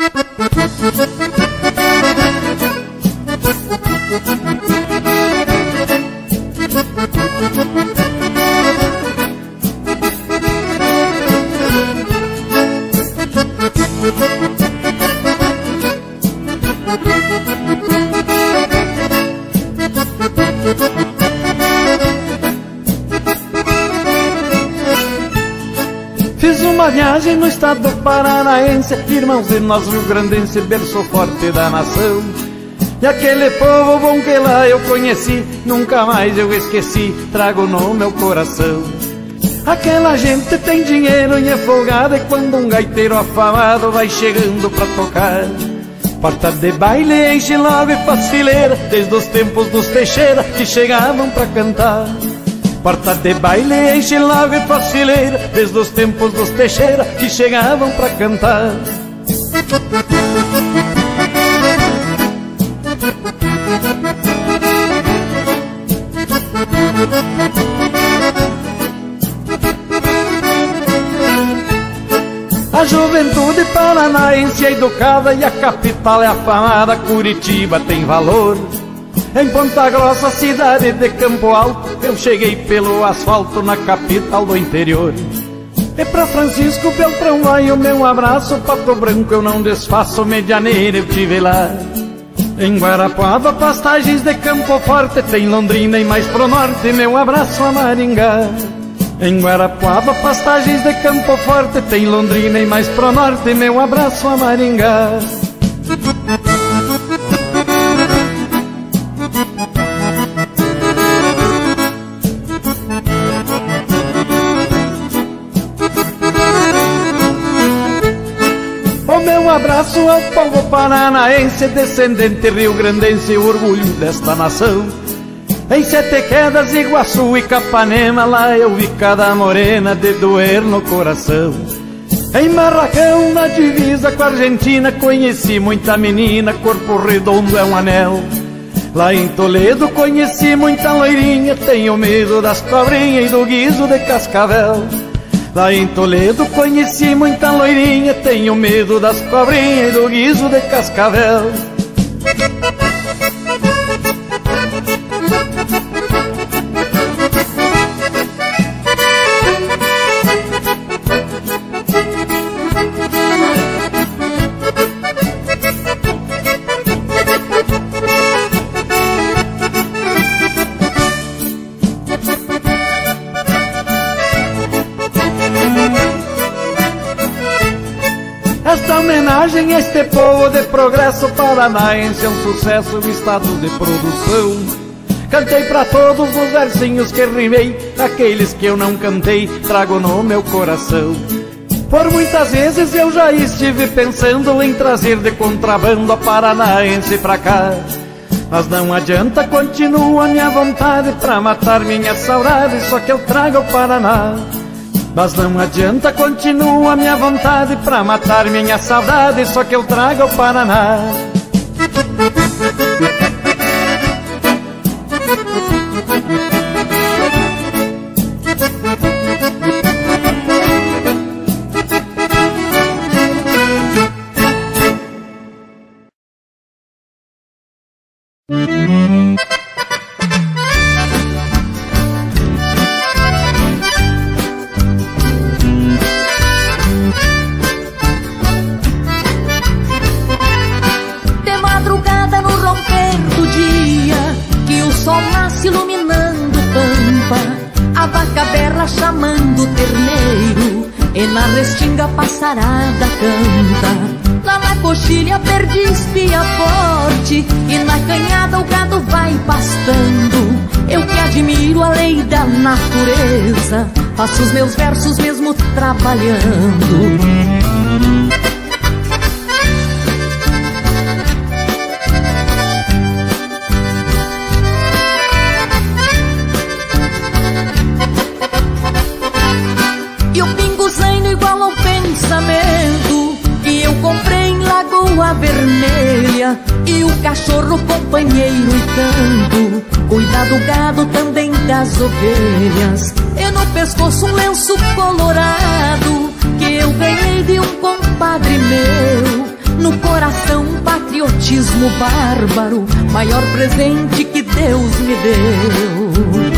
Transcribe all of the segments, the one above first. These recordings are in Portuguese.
Fiz uma viagem no estado paranaense, irmãos de nós rio-grandense, berço forte da nação. E aquele povo bom que lá eu conheci, nunca mais eu esqueci, trago no meu coração. Aquela gente tem dinheiro e é folgada, e quando um gaiteiro afamado vai chegando pra tocar, porta de baile enche logo e faz fileira, desde os tempos dos Teixeira que chegavam pra cantar. Porta de baile enche logo e faz fileira, desde os tempos dos Teixeira que chegavam pra cantar. A juventude paranaense é educada e a capital é afamada, Curitiba tem valor. Em Ponta Grossa, cidade de Campo Alto, eu cheguei pelo asfalto na capital do interior. E pra Francisco Beltrão vai o meu abraço, Pato Branco eu não desfaço, Medianeira eu tive lá. Em Guarapuava, pastagens de Campo Forte, tem Londrina e mais pro norte, meu abraço a Maringá. Em Guarapuava, pastagens de Campo Forte, tem Londrina e mais pro norte, meu abraço a Maringá. Um abraço ao povo paranaense, descendente rio-grandense, orgulho desta nação. Em Sete Quedas, Iguaçu e Capanema, lá eu vi cada morena de doer no coração. Em Marracão, na divisa com a Argentina, conheci muita menina, corpo redondo é um anel. Lá em Toledo conheci muita loirinha, tenho medo das cobrinhas e do guiso de cascavel. Lá em Toledo conheci muita loirinha, tenho medo das cobrinhas e do guiso de cascavel. Esta homenagem a este povo de progresso paranaense é um sucesso no estado de produção. Cantei pra todos os versinhos que rimei, aqueles que eu não cantei, trago no meu coração. Por muitas vezes eu já estive pensando em trazer de contrabando a paranaense pra cá, mas não adianta, continua a minha vontade pra matar minha saudade, só que eu trago ao Paraná. Mas não adianta, continua a minha vontade pra matar minha saudade, só que eu trago ao Paraná. Passarada canta, lá na coxilha perdiz pia forte, e na canhada o gado vai pastando. Eu que admiro a lei da natureza, faço os meus versos mesmo trabalhando. E o pinguzaino igual ao pensamento que eu comprei em Lagoa Vermelha, e o cachorro companheiro e tanto cuida do gado, também das ovelhas. E no pescoço um lenço colorado que eu ganhei de um compadre meu. No egoísmo bárbaro, maior presente que Deus me deu.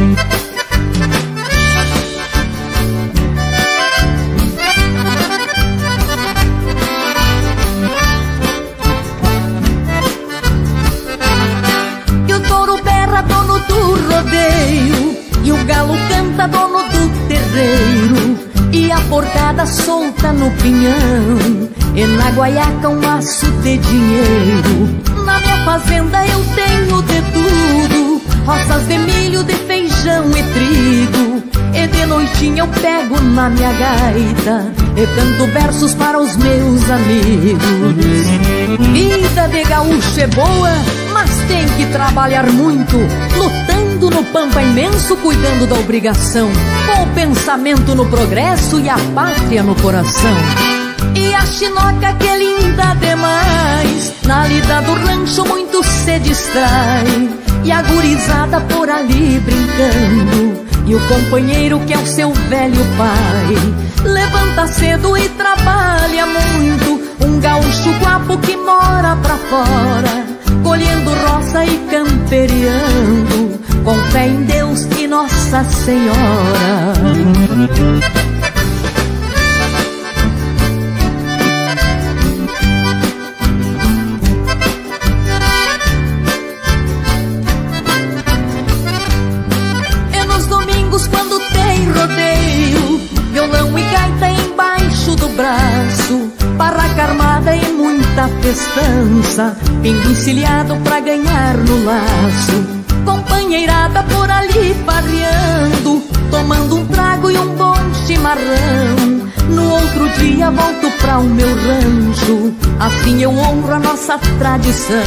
E o touro berra, dono do rodeio, e o galo canta, dono do terreiro, e a porcada solta no pinhão, e na guaiaca um maço de dinheiro. Na minha fazenda eu tenho de tudo, roças de milho, de feijão e trigo. E de noitinha eu pego na minha gaita e canto versos para os meus amigos. Vida de gaúcho é boa, mas tem que trabalhar muito, lutando no pampa imenso, cuidando da obrigação, com o pensamento no progresso e a pátria no coração. E a chinoca que é linda demais, na lida do rancho muito se distrai. E a gurizada por ali brincando, e o companheiro que é o seu velho pai levanta cedo e trabalha muito, um gaúcho guapo que mora pra fora, colhendo roça e camperiando, com fé em Deus e Nossa Senhora. Quando tem rodeio, violão e gaita embaixo do braço, barraca armada e muita festança, pingo encilhado pra ganhar no laço, companheirada por ali parreando, tomando um trago e um bom chimarrão. No outro dia volto pra o meu rancho, assim eu honro a nossa tradição.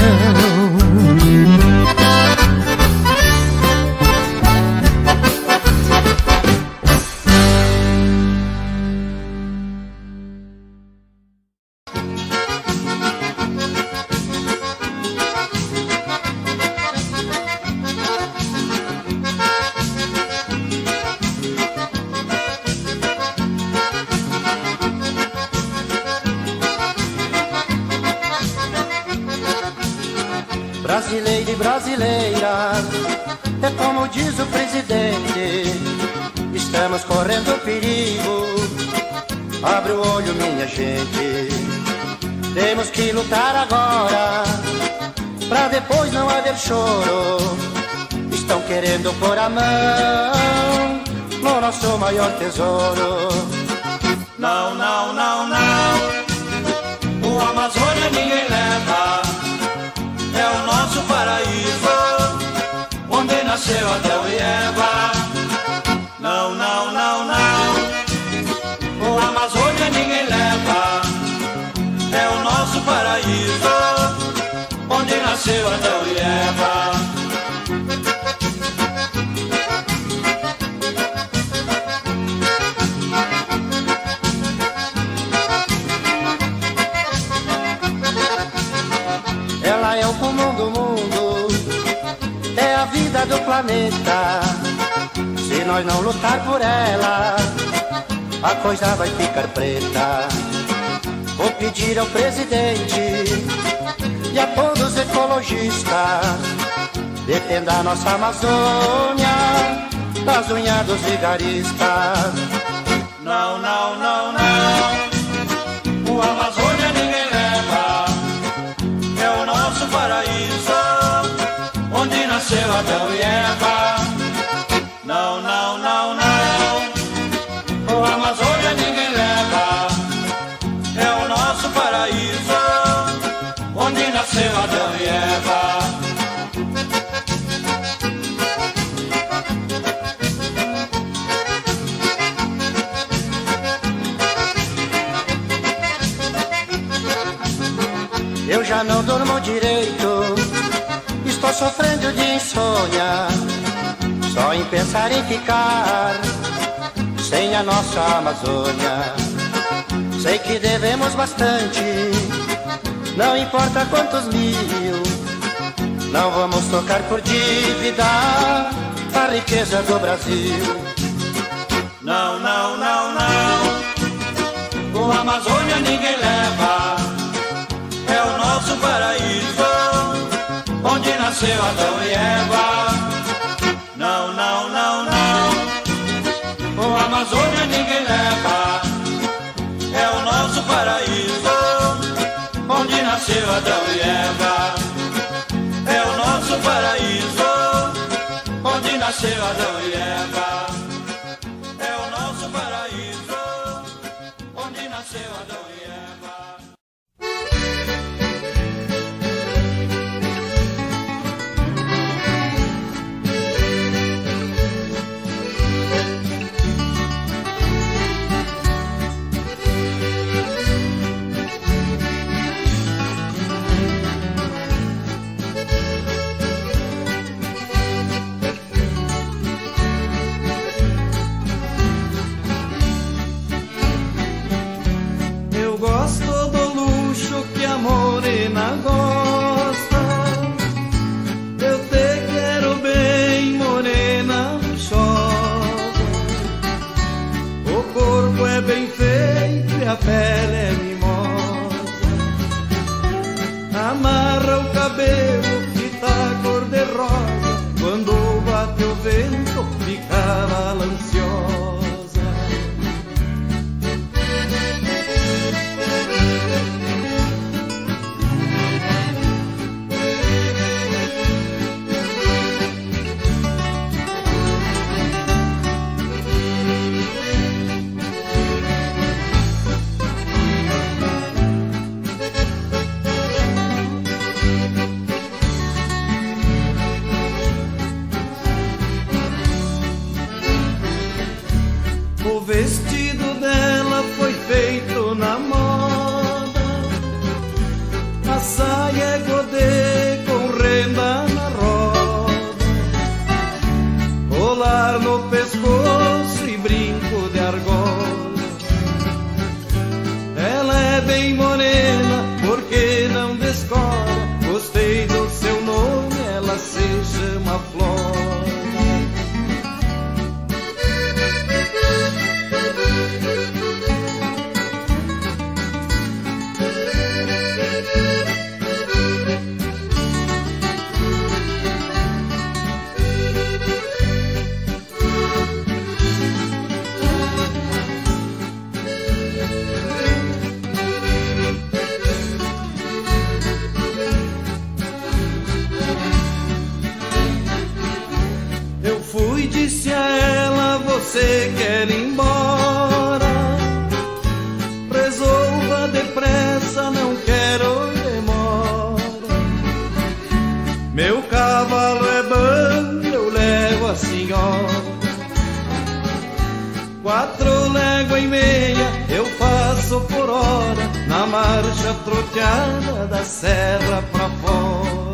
Brasileiro e brasileira, é como diz o presidente, estamos correndo perigo. Abre o olho, minha gente, temos que lutar agora, pra depois não haver choro. Estão querendo pôr a mão no nosso maior tesouro. Não, não, não, não, o Amazônia ninguém leva, é o nosso paraíso, onde nasceu Adão e Eva. Não, não, não, não, o Amazônia ninguém leva, é o nosso paraíso, onde nasceu Adão e Eva. Ela é o pulmão do mundo, é a vida do planeta. Se nós não lutar por ela, a coisa vai ficar preta. Vou pedir ao presidente e a todos os ecologistas, defenda a nossa Amazônia das unhas dos vigaristas. Não, não, não, não, o Amazônia ninguém leva, é o nosso paraíso, onde nasceu Adão e Eva. Não, não, não, não, o Amazônia ninguém leva, é o nosso paraíso, onde nasceu Adão e Eva. Eu já não durmo direito, estou sofrendo de insônia, só em pensar em ficar sem a nossa Amazônia. Sei que devemos bastante, não importa quantos mil, não vamos tocar por dívida a riqueza do Brasil. Não, não, não, não, o Amazônia ninguém leva, é o nosso paraíso, nasceu Adão e Eva. Não, não, não, não, o Amazônia ninguém leva. É o nosso paraíso, onde nasceu Adão e Eva. É o nosso paraíso, onde nasceu Adão e Eva. É o nosso paraíso, onde nasceu Adão e Eva. Gosto do luxo que a morena gosta. Eu te quero bem, morena bichosa. O corpo é bem feito e a pele é mimosa. Amarra o cabelo que tá cor de rosa. Quando bate o vento fica balanciosa. O vestido dela foi feito na moda. A saia é godê com renda na roda. Colar no pescoço e brinco de argola. Ela é bem morena porque não descola. Gostei do seu nome, ela se chama Flora. Fui, disse a ela, você quer ir embora? Resolva depressa, não quero demora. Meu cavalo é bom, eu levo a senhora. 4 léguas e meia eu faço por hora, na marcha troteada da serra pra fora.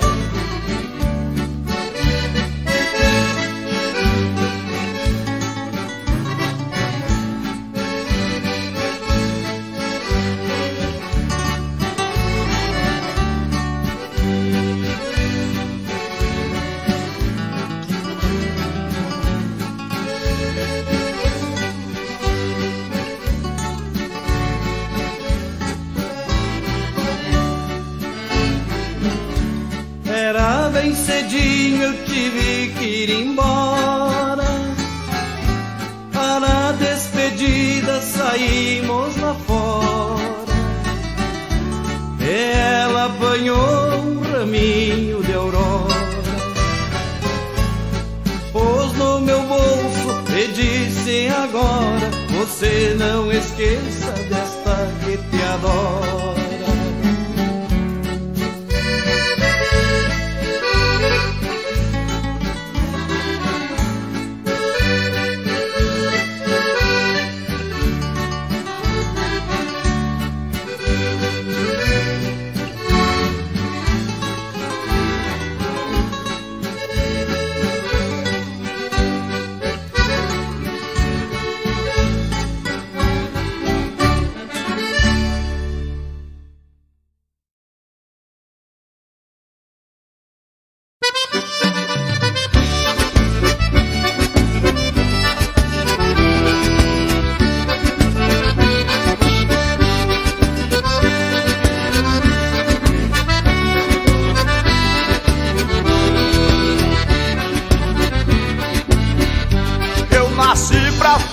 Era bem cedinho, eu tive que ir embora. Para a despedida saímos lá fora. E ela apanhou um raminho de aurora, pôs no meu bolso e disse agora: você não esqueça desta que te adora.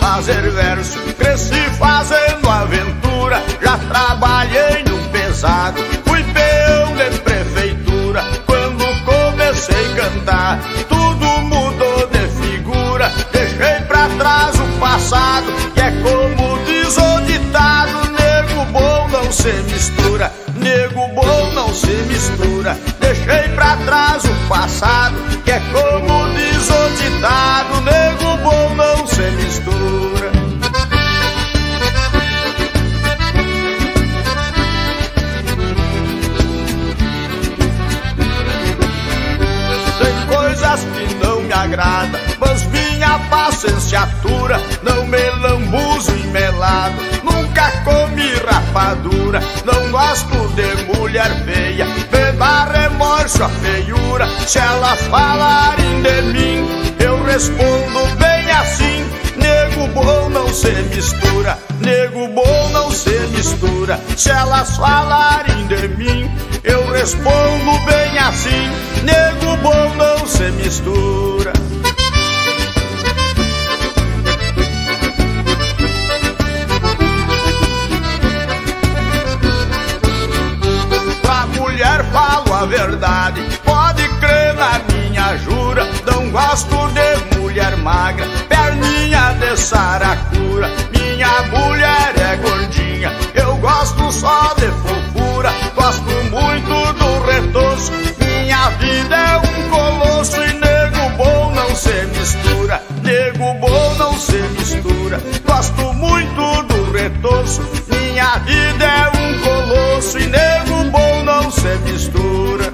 fazer verso, cresci fazendo aventura. Já trabalhei num pesado, fui peão de prefeitura. Quando comecei a cantar, tudo mudou de figura. Deixei pra trás o passado, que é como diz o ditado: nego bom não se mistura, nego bom não se mistura. Deixei pra trás o passado, que é como diz o ditado: nego bom não se mistura. Tem coisas que não me agradam, mas minha paciência atura. Não me lambuzo em melado, nunca comi rapadura. Não gosto de mulher feia, me dá remorso a feiura. Se elas falarem de mim, eu respondo bem assim: nego bom não se mistura, nego bom não se mistura. Se elas falarem de mim, eu respondo bem assim: nego bom não se mistura. Pra mulher falo a verdade, pode crer na minha jura. Não gosto de mulher magra, perninha de saracura. Minha mulher é gordinha, eu gosto só de fofura. Gosto muito do retoço, minha vida é um colosso. E nego bom não se mistura, nego bom não se mistura. Gosto muito do retoço, minha vida é um colosso. E nego bom não se mistura.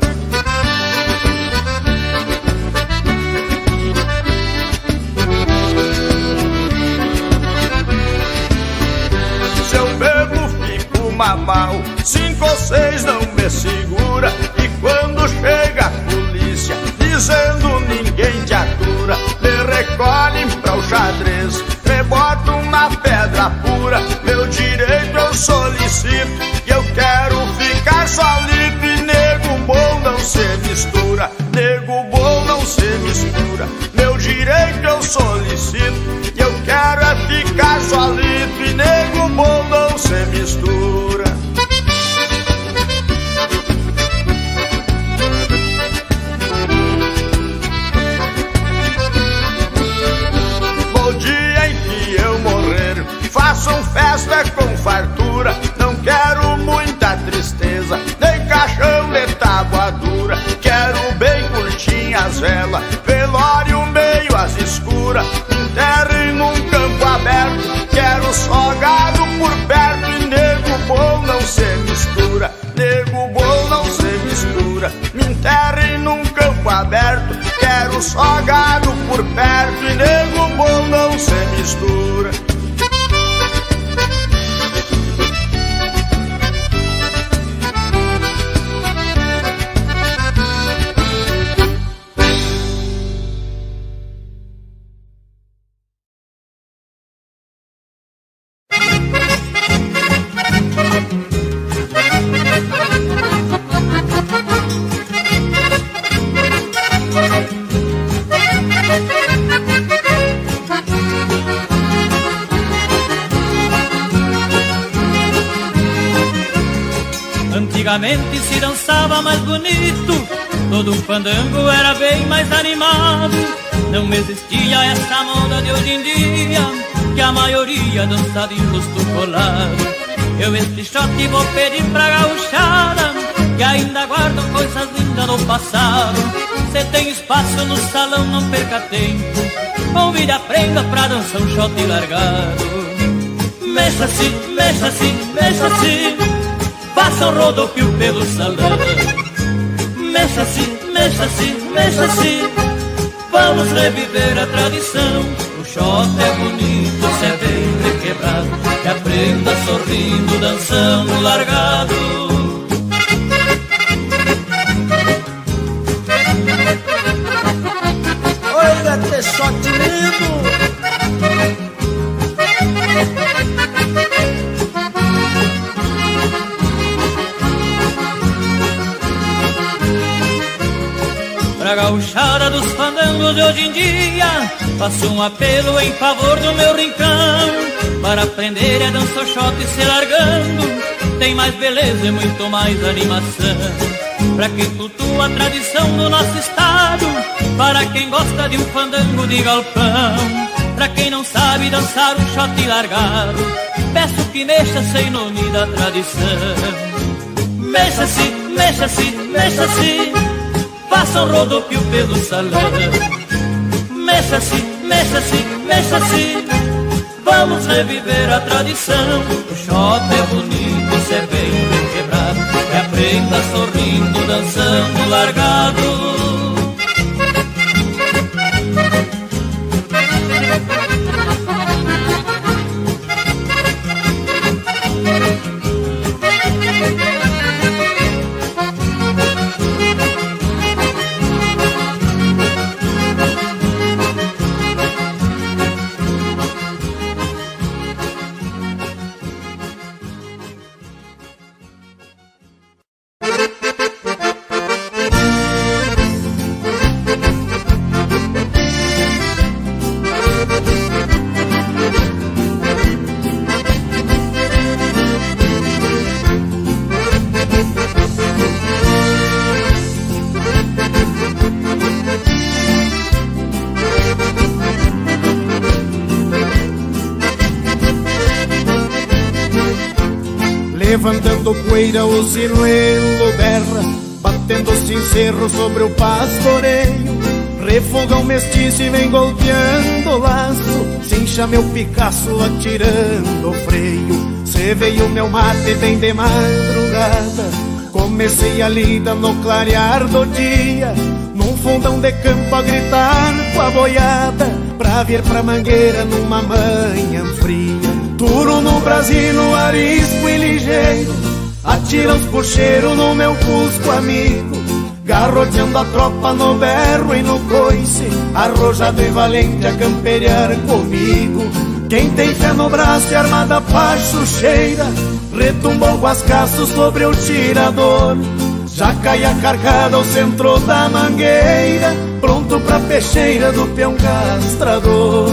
Se eu bebo fico mamau, 5 ou 6 não me segura. E quando chega a polícia dizendo ninguém te atura, me recolhem pra o xadrez, me botam na pedra pura. Meu direito eu solicito, e eu quero ficar solito. E nego bom não se mistura, nego bom não se mistura. Meu direito eu solicito, e eu quero é ficar solito. E nego bom não se mistura. No dia em que eu morrer, façam festa com fartura. Não quero muita tristeza, nem caixão de tábua dura. Quero bem curtinha as velas, velório meio às escuras. Enterrem num campo aberto, quero só gado por perto. E nego bom não se mistura, nego bom não se mistura. Me enterrem num campo aberto, quero só gado por perto. E nego bom não se mistura. Antigamente se dançava mais bonito, todo um fandango era bem mais animado. Não existia essa moda de hoje em dia, que a maioria dança de rosto colado. Eu este shot vou pedir pra gauchada, que ainda guardam coisas lindas do passado. Se tem espaço no salão não perca tempo, convide a prenda pra dançar um shot largado. Mexa-se, mexa-se, mexa-se, faça um rodopio pelo salão. Mexa-se, mexa-se, mexa-se, vamos reviver a tradição. O shot é bonito, se é bem requebrado, que aprenda sorrindo, dançando largado. Olha que shot lindo! Pra gauchada dos fandangos de hoje em dia, faço um apelo em favor do meu rincão, para aprender a dançar shot e se largando, tem mais beleza e muito mais animação. Pra quem cultua a tradição do nosso estado, para quem gosta de um fandango de galpão, pra quem não sabe dançar um shot largado, peço que mexa sem nome da tradição. Mexa-se, mexa-se, mexa-se, faça um rodopio pelo salão. Mexa-se, mexa-se, mexa-se, vamos reviver a tradição. O shot é bonito, se é bem quebrado, e aprenda sorrindo, dançando largado. Levantando poeira o sinuelo berra, batendo sincero sobre o pastoreio. Refoga o mestiço e vem golpeando o laço, cincha meu Picasso atirando o freio. Cê veio meu mate bem de madrugada, comecei a lida no clarear do dia, num fundão de campo a gritar com a boiada, pra vir pra Mangueira numa manhã fria. Turo no Brasil, arisco e ligeiro, atira os puxeiros no meu cusco amigo, garroteando a tropa no berro e no coice, arrojado e valente a camperear comigo. Quem tem fé no braço e armada pachucheira, retumbou o guascaço sobre o tirador, já caia carcada ao centro da mangueira, pronto pra peixeira do peão castrador.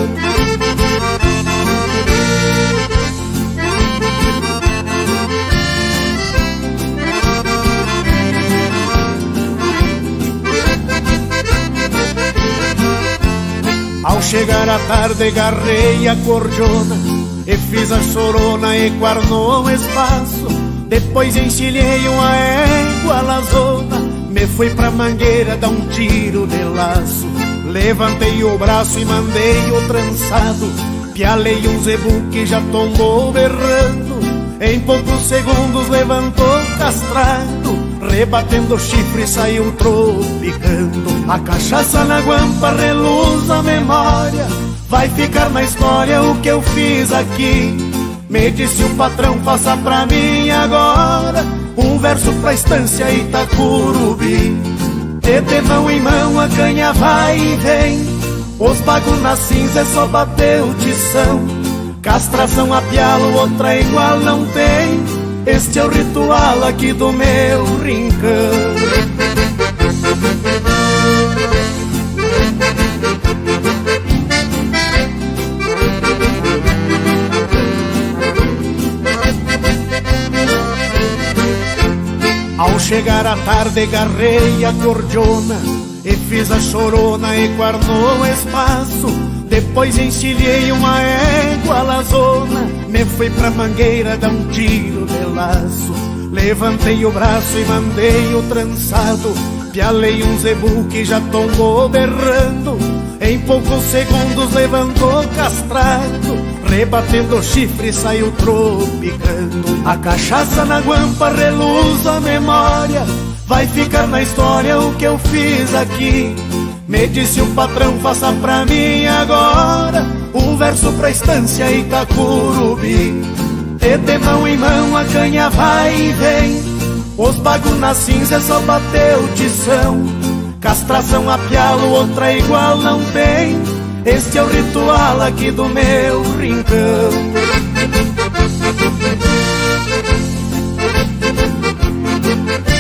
Ao chegar a tarde garrei a cordiona e fiz a chorona e quarnou o espaço. Depois encilhei uma égua lazona, me fui pra Mangueira dar um tiro de laço. Levantei o braço e mandei o trançado, pialei um zebu que já tombou berrando. Em poucos segundos levantou castrado, rebatendo o chifre saiu tropicando. A cachaça na guampa reluz a memória, vai ficar na história o que eu fiz aqui. Me disse o patrão, faça pra mim agora um verso pra estância Itacurubi. De mão em mão a canha vai e vem, os bagos na cinza é só bater o tição. Castração a pialo, outra igual não tem, este é o ritual aqui do meu rincão. Ao chegar a tarde garrei a cordiona e fiz a chorona e quarnou o espaço. Depois encilhei uma égua lazona, me fui pra Mangueira dar um tiro de laço. Levantei o braço e mandei o trançado, pialei um zebu que já tombou berrando. Em poucos segundos levantou castrado, rebatendo o chifre saiu tropicando. A cachaça na guampa reluz a memória, vai ficar na história o que eu fiz aqui. Me disse o patrão, faça pra mim agora um verso pra estância Itacurubi. De mão em mão a canha vai e vem, os bagos na cinza é só bater o tição. Castração a pialo, outra igual não tem, este é o ritual aqui do meu rincão.